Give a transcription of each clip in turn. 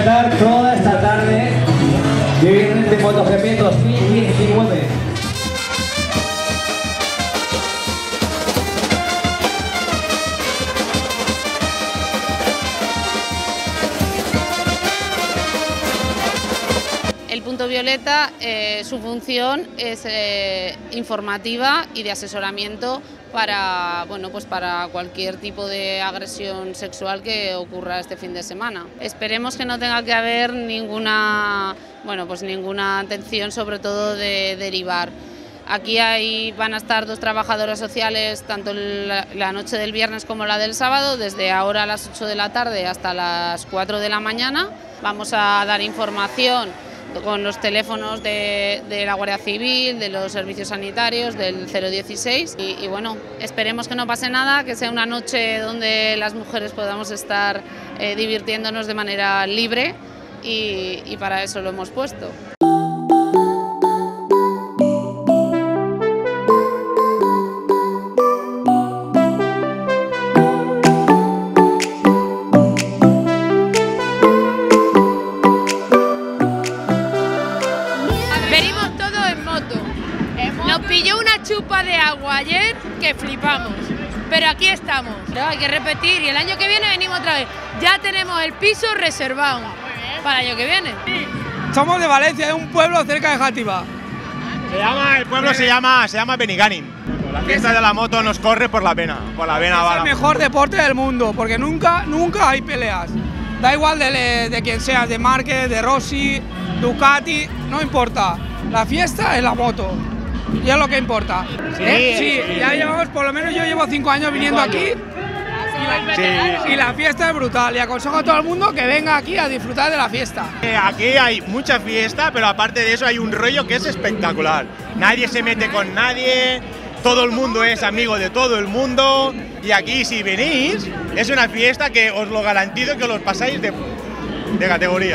estar toda esta tarde viviendo este MotoGP 2019. El punto violeta, su función es informativa y de asesoramiento para, pues para cualquier tipo de agresión sexual que ocurra este fin de semana. Esperemos que no tenga que haber ninguna atención, sobre todo de derivar. Aquí van a estar 2 trabajadoras sociales, tanto la noche del viernes como la del sábado, desde ahora a las 8 de la tarde hasta las 4 de la mañana. Vamos a dar información con los teléfonos de la Guardia Civil, de los servicios sanitarios, del 016 y bueno, esperemos que no pase nada, que sea una noche donde las mujeres podamos estar divirtiéndonos de manera libre y para eso lo hemos puesto. Venimos todos en moto. Nos pilló una chupa de agua ayer que flipamos, pero aquí estamos. No, hay que repetir y el año que viene venimos otra vez. Ya tenemos el piso reservado para el año que viene. Somos de Valencia, de un pueblo cerca de Játiva. El pueblo se llama Benigànim. La fiesta de la moto nos corre por la vena. Es el mejor deporte del mundo, porque nunca hay peleas. Da igual de quien seas, de Márquez, de Rossi, Ducati, no importa. La fiesta es la moto y es lo que importa. Sí, ya llevamos, por lo menos yo llevo 5 años viniendo aquí y la fiesta es brutal y aconsejo a todo el mundo que venga aquí a disfrutar de la fiesta. Aquí hay mucha fiesta, pero aparte de eso hay un rollo que es espectacular. Nadie se mete con nadie, todo el mundo es amigo de todo el mundo y aquí si venís es una fiesta que os lo garantizo que os lo pasáis de categoría.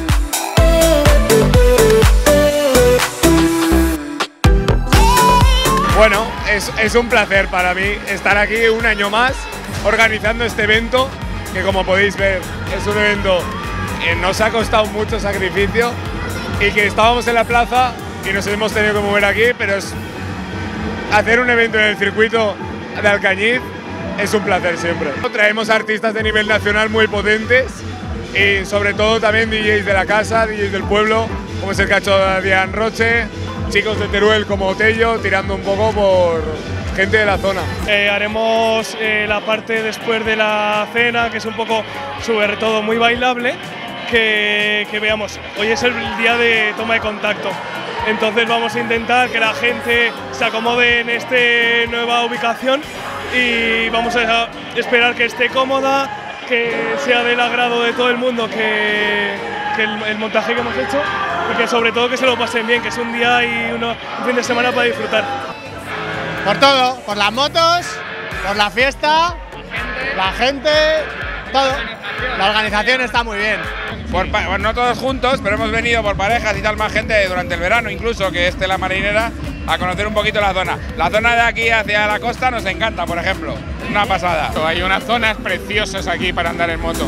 Bueno, es un placer para mí estar aquí un año más organizando este evento, que como podéis ver es un evento que nos ha costado mucho sacrificio y que estábamos en la plaza y nos hemos tenido que mover aquí, pero hacer un evento en el circuito de Alcañiz es un placer siempre. Traemos artistas de nivel nacional muy potentes y sobre todo también DJs de la casa, DJs del pueblo, como es el caso de Adrián Roche, chicos de Teruel como Tello, tirando un poco por gente de la zona. Haremos la parte después de la cena, que es un poco sobre todo muy bailable, que veamos, hoy es el día de toma de contacto, entonces vamos a intentar que la gente se acomode en esta nueva ubicación y vamos a esperar que esté cómoda, que sea del agrado de todo el mundo, que el montaje que hemos hecho y que sobre todo que se lo pasen bien, que es un día y un fin de semana para disfrutar. Por todo, por las motos, por la fiesta, la gente, todo. La organización está muy bien. Bueno, no todos juntos, pero hemos venido por parejas y tal, más gente durante el verano incluso, que es la marinera, a conocer un poquito la zona. La zona de aquí hacia la costa nos encanta, por ejemplo, una pasada. Hay unas zonas preciosas aquí para andar en moto.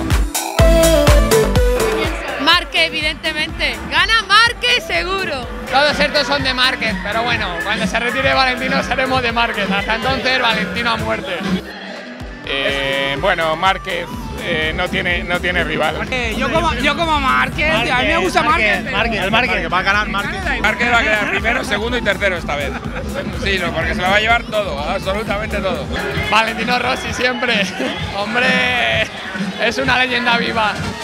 Márquez, evidentemente. Gana Márquez seguro. Todos estos son de Márquez, pero bueno, cuando se retire Valentino seremos de Márquez. Hasta entonces, Valentino a muerte. Bueno, Márquez no tiene rival. Yo como Márquez, a mí me gusta Márquez. Márquez, va a ganar Márquez. Márquez va a quedar primero, segundo y tercero esta vez. Sí, porque se lo va a llevar todo, absolutamente todo. Valentino Rossi siempre. Hombre, es una leyenda viva.